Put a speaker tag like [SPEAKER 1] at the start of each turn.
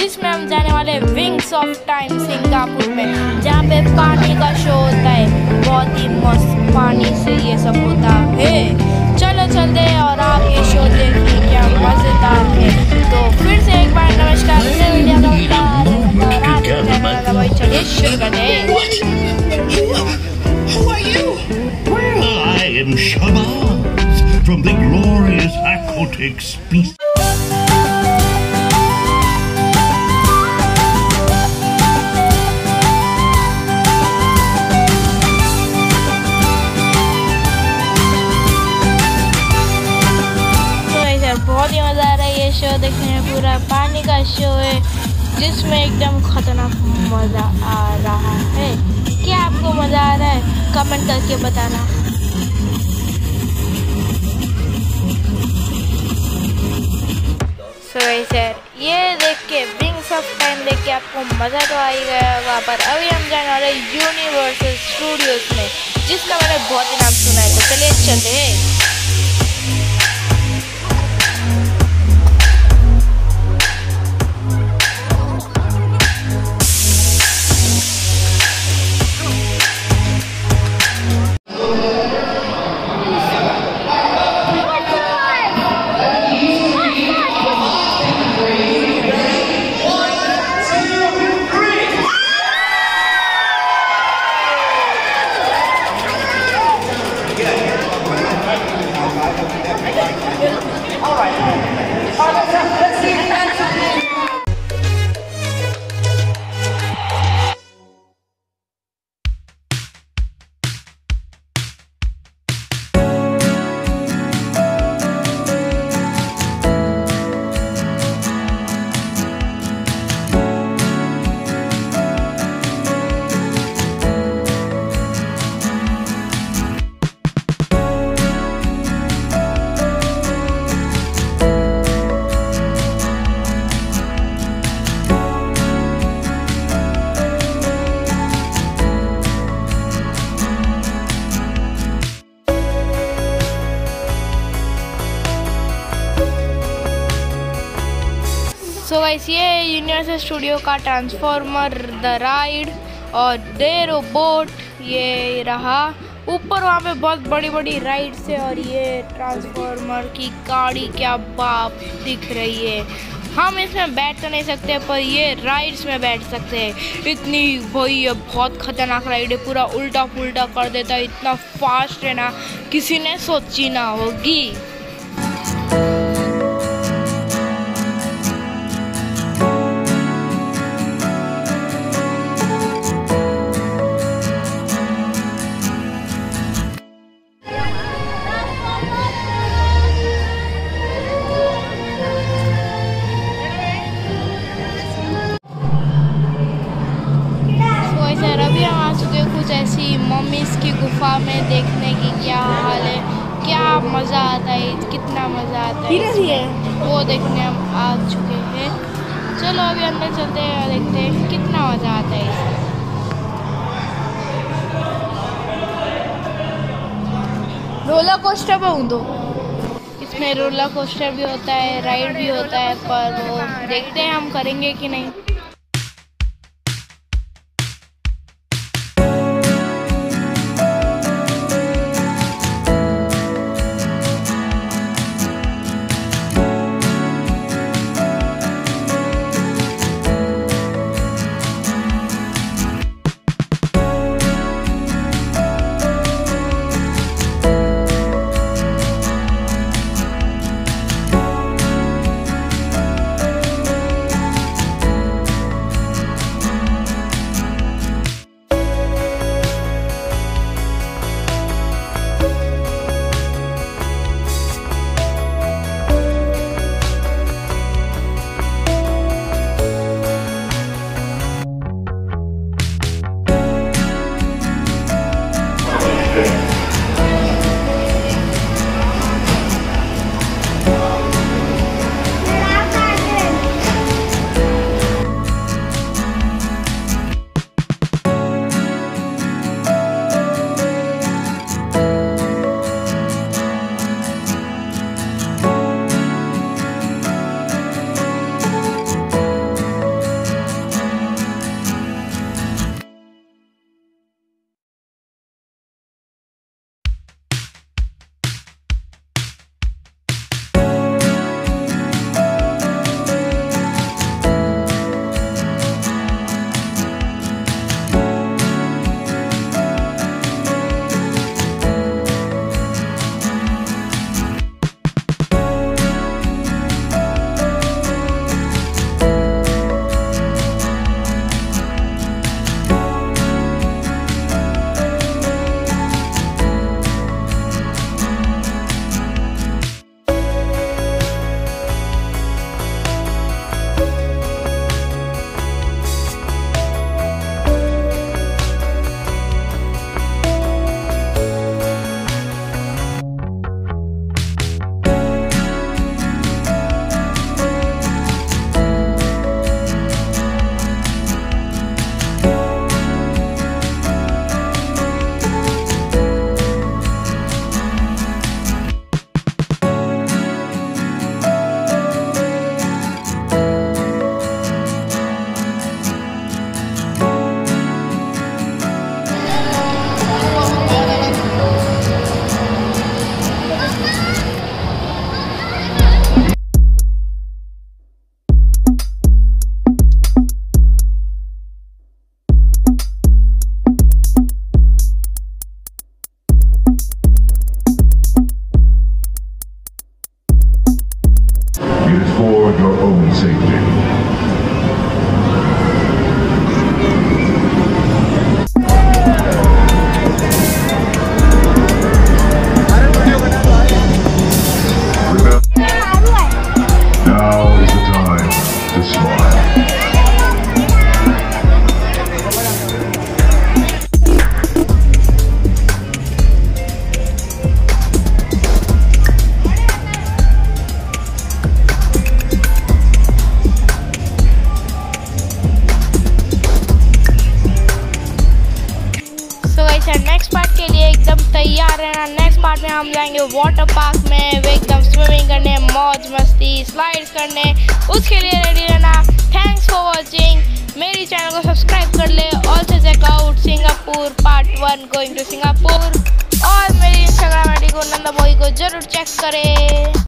[SPEAKER 1] जिसमें हम जाने वाले विंग्स ऑफ टाइम सिंगापुर में, जहाँ पे पानी का शो होता है। बहुत ही मस्त पानी से ये सब होता है। चलो चलते हैं और आप ये शो देखिए, क्या मजेदार है। तो फिर से एक बार नमस्कार, नंदाबोई, चलिए शुरू करते हैं।
[SPEAKER 2] I am Shabazz from the glorious aquatic species.
[SPEAKER 1] बहुत ही मज़ा आ रहा है ये शो देखने में। पूरा पानी का शो है जिसमें एकदम खतरनाक मज़ा आ रहा है। क्या आपको मज़ा आ रहा है? कमेंट करके बताना। सर ये देख के विंग्स ऑफ टाइम देख के आपको मज़ा तो आ ही गया होगा। पर अभी हम जाने वाले यूनिवर्सल स्टूडियोज में, जिसका मैंने बहुत ही नाम सुना है। तो चलिए चलते हैं। सो गाइस, ये यूनिवर्सल स्टूडियो का ट्रांसफॉर्मर द राइड और डेरो बोट ये रहा। ऊपर वहाँ पे बहुत बड़ी बड़ी राइड्स है और ये ट्रांसफॉर्मर की गाड़ी क्या बाप दिख रही है। हम इसमें बैठ तो नहीं सकते पर ये राइड्स में बैठ सकते हैं। इतनी भाई ये बहुत खतरनाक राइड है, पूरा उल्टा पुल्टा कर देता है। इतना फास्ट है ना, किसी ने सोची ना होगी। कुछ ऐसी मम्मीज की गुफा में देखने की क्या हाल है, क्या मज़ा आता है, कितना मज़ा आता है, वो देखने हम आ चुके हैं। चलो अभी अंदर चलते हैं और देखते हैं कितना मज़ा आता है इसमें। रोलर कोस्टर पे हूँ तो इसमें रोलर कोस्टर भी होता है, राइड भी होता है, पर वो देखते हैं हम करेंगे कि नहीं।
[SPEAKER 3] your own safety. Now is the time to smile.
[SPEAKER 1] So guys next part के लिए एकदम तैयार रहना। नेक्स्ट पार्ट में हम जाएंगे वाटर पार्क में, वे एकदम स्विमिंग करने, मौज मस्ती, स्लाइड्स करने, उसके लिए रेडी रहना। Thanks for watching. मेरी चैनल को सब्सक्राइब कर ले। Also check out Singapore part 1 going to Singapore, और मेरी इंस्टाग्राम आईडी को नंदाबॉय को जरूर चेक करें।